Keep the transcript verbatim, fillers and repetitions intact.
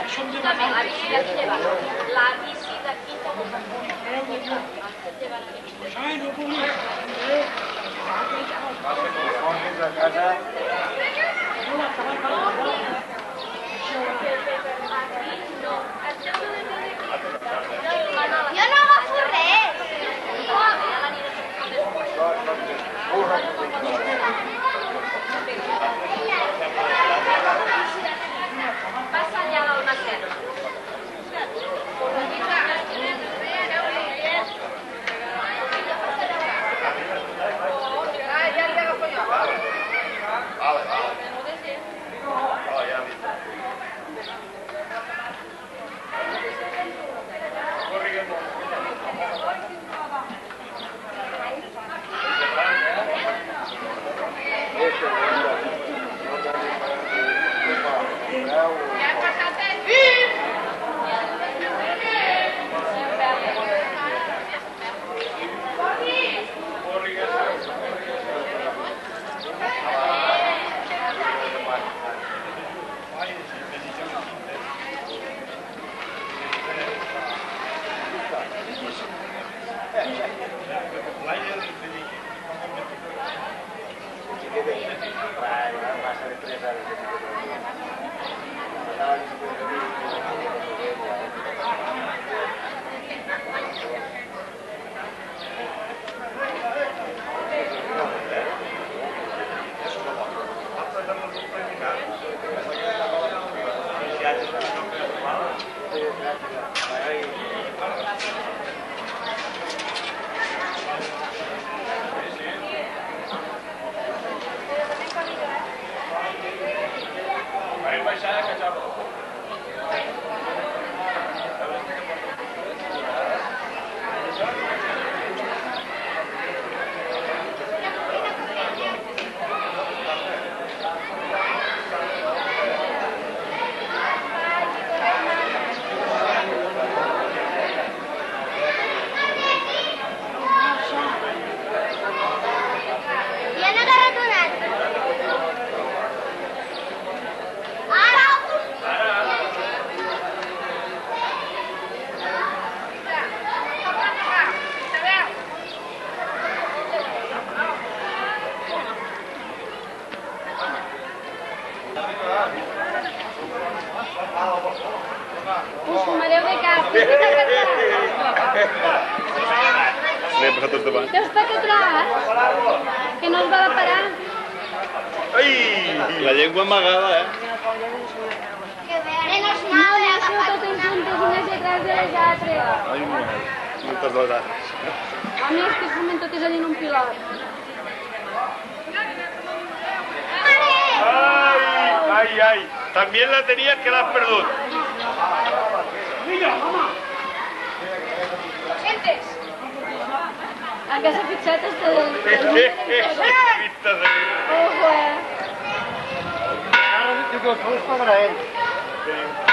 La bici de qui lleva? La bici de qui Jo no agafo res. Passa allà del Macero. Us fumareu de cap. L'he posat tot davant. Veus per què atrás? Que no es va de parar. Ai! La llengua amagada, eh? Que menos mal, això tot en juntes unes detrás de les altres. Ai, mare. Moltes hores. A més que es fumen totes allà en un pilot. Ay, ay, ay. También la tenías que la has perdido. Mira, mamá. Entes. A casa fixat este del... Vistas de... Ojo, eh. Ahora dice que os pagará él.